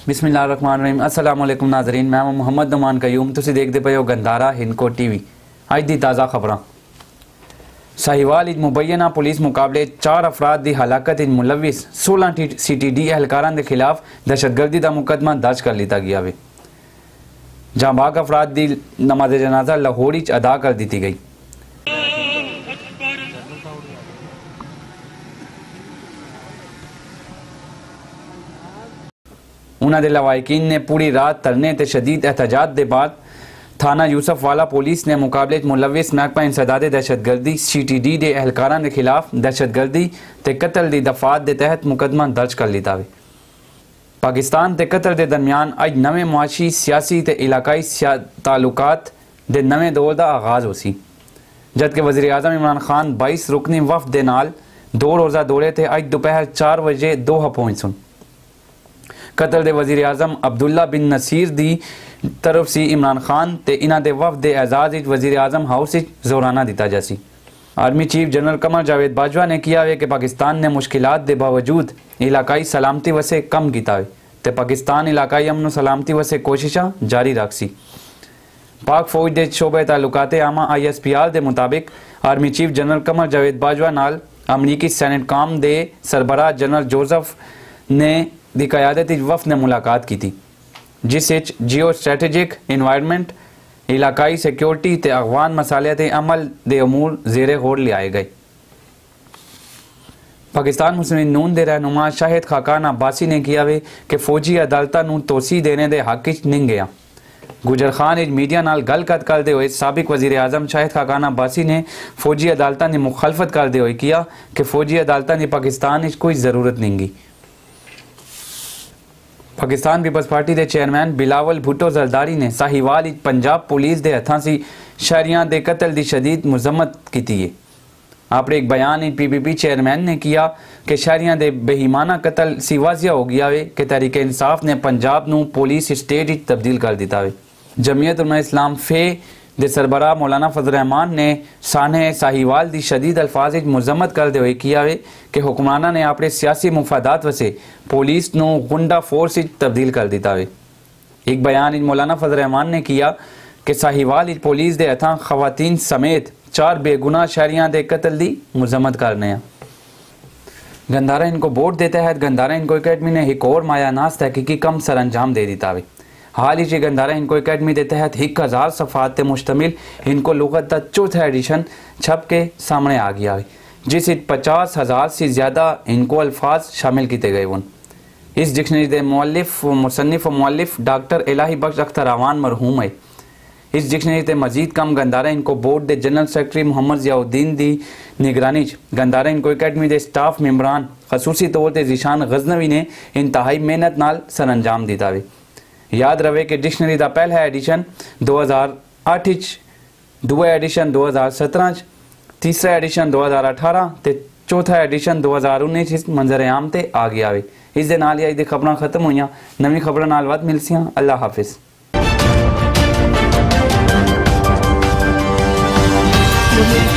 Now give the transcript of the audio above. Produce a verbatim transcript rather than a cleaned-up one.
बिस्मिल्लाहिर्रहमानिर्रहीम। अस्सलाम वालेकुम नाज़रीन, मैं मुहम्मद नमान कयूम। तुसीं देखदे पए हो गंधारा हिंदको टीवी। अज दी ताज़ा खबरां। साहिवाल इच मुबैना पुलिस मुकाबले चार अफराद की हलाकत इच मुलविस सोलह सी टी डी एहलकारां के खिलाफ दहशतगर्दी का मुकदमा दर्ज कर लिया गया है। जांबाग अफराद की नमाज जनाजा लाहौर इच अदा कर दी गई। उन्होंने लवाकिन ने पूरी रात तरने ते शदीद एहतजाज के बाद थाना यूसफ वाला पुलिस ने मुकाबले मुलविस महकमा इंसदाद दहशतगर्दी सी टी डी के एहलकारां के खिलाफ दहशतगर्दी ते कतल की दफात के तहत मुकदमा दर्ज कर लिया है। पाकिस्तान ते कतर के दरमियान अज नवे मुआशी सियासी ते इलाकाई तालुकात के नवे दौर का आगाज हो सी, जबकि वज़ीर आज़म इमरान खान बाईस रुकनी वफद के नाल दो रोज़ा दौरे थे अज दोपहर चार बजे दोहा पहुंच सुन। कतर के वज़ीर आज़म अब्दुल्ला बिन नसीर की तरफ से इमरान खान ते इन्हां दे वफद एजाज इच वज़ीर आज़म हाउस इच जोराना दिता जासी। Army chief general Qamar Javed Bajwa ने किया है कि पाकिस्तान ने मुश्किलात के बावजूद इलाकाई सलामती वसे कम किया है ते पाकिस्तान इलाकाई अमन सलामती वसे कोशिशां जारी रखसी। पाक फौज के शोबे तालुकात आमा आई एस पी आर के मुताबिक army chief general Qamar Javed Bajwa नाल अमरीकी सैनेट काम के सरबराह जनरल जोसेफ ने दी क़यादत वफ़द ने मुलाकात की थी, जिस जियो स्ट्रैटेजिक इन्वायरमेंट इलाकाई सिक्योरिटी ते अफगान मसालियात अमल दे अमूर ज़ेरे गौर ले आए गए। पाकिस्तान मुस्लिम नून के रहनुमा शाहिद खाकान अब्बासी ने किया है कि फौजी अदालतां नूं तोसी देने के हक च नहीं गया। गुजर खान इज मीडिया नाल गलबात करते हुए साबिक वज़ीर आज़म शाहिद खाकान अब्बासी ने फौजी अदालतां की मुखालफत करते हुए किया कि फौजी अदालतां की पाकिस्तान कोई ज़रूरत नहीं गी। पाकिस्तान पीपल्स पार्टी के चेयरमैन बिलावल भुट्टो जरदारी ने साहिवाल पंजाब पुलिस के हथां से शहरियां के कतल की शदीद मजम्मत की है। अपने एक बयान पी पी पी चेयरमैन ने किया कि शहरियां के बेईमाना कतल सी वाजिया हो गया है कि तहरीक इंसाफ ने पंजाब नूं पुलिस स्टेट तब्दील कर दिता है। जमीयत उलमा इस्लाम फे दे सरबराह मौलाना फजल रहमान ने साने साहिवाल की शदीद अल्फाज मजम्मत करते हुए किया है कि हुक्मराना ने अपने सियासी मुफादात वसे पुलिस नूं गुंडा फोर्स तब्दील कर दिता है। एक बयान मौलाना फजल रहमान ने किया कि साहिवाल पुलिस के हथां खवातीन समेत चार बेगुनाह शहरियां के कतल की मजम्मत करने। गंधारा इनको बोर्ड के तहत गंधारा इनको अकेडमी ने एक और मायानाज तहकीकी कम सर अंजाम दे दिता है। हाल ही गंधारा इनको अकेडमी के तहत एक हज़ार सफ़ात मुश्तमिल इनको लुगत का चौथा एडिशन छप के सामने आ गया है, जिस पचास हज़ार से ज़्यादा इनको अल्फाज शामिल किए गए वन। इस डिक्शनरी के मुअल्लिफ मुसन्निफ मुअल्लिफ डॉक्टर इलाही बख्श अख्तर आवान मरहूम है। इस डिक्शनरी से मजीद कम गंधारा इनको बोर्ड के जनरल सेक्रटरी मोहम्मद ज़ियाउद्दीन की निगरानी गंधारा इनको अकेडमी के स्टाफ मेम्बरान खसूसी तौर पर जीशान गजनवी ने इंतहाई मेहनत नाल सर अंजाम दिता है। याद रहे कि डिक्शनरी का पहला एडिशन दो हज़ार अठ, दूआ एडिशन दो हज़ार सत्रह, तीसरा एडिशन दो हज़ार अठारह ते चौथा एडिशन दो हज़ार उन्नीस मंजर आम ते आ गया है। इस दे नाल ही खबर खत्म हुई। नवी खबर नाल वध मिलसियां। अल्लाह हाफिज़।